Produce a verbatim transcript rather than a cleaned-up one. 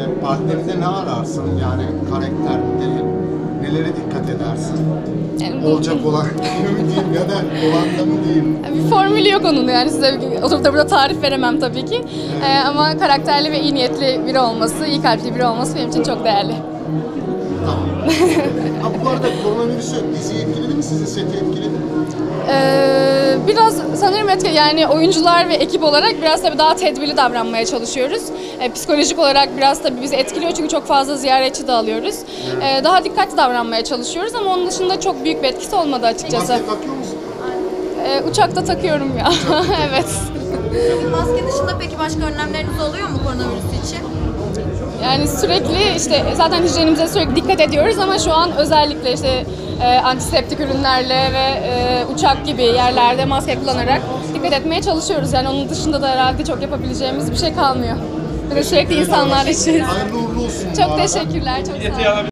partnerinde ne ararsın? Yani karakterde nelere dikkat edersin? Yani Olacak olan gibi mi diyeyim ya da olan da mı diyeyim? bir formülü yok onun, yani size oturup da burada tarif veremem tabii ki. Ee, ama karakterli ve iyi niyetli biri olması, iyi kalpli biri olması benim için çok değerli. Tamam. Ha, bu arada koronavirüsü diziyi etkiledi mi? Sizi seti etkiledi mi? Ee, biraz sanırım etki, yani oyuncular ve ekip olarak biraz tabii daha tedbirli davranmaya çalışıyoruz. Ee, psikolojik olarak biraz tabii bizi etkiliyor çünkü çok fazla ziyaretçi de alıyoruz. Ee, daha dikkatli davranmaya çalışıyoruz ama onun dışında çok büyük bir etkisi olmadı açıkçası. Maske takıyor musun? Ee, uçakta takıyorum ya. Evet. Maske dışında peki başka önlemleriniz oluyor mu koronavirüs için? Yani sürekli işte zaten hijyenimize sürekli dikkat ediyoruz ama şu an özellikle işte e, antiseptik ürünlerle ve e, uçak gibi yerlerde maske kullanarak dikkat etmeye çalışıyoruz. Yani onun dışında da herhalde çok yapabileceğimiz bir şey kalmıyor. Bir de sürekli insanlar için. Hayırlı uğurlu olsun. bu Çok arada. teşekkürler, çok sağ olun.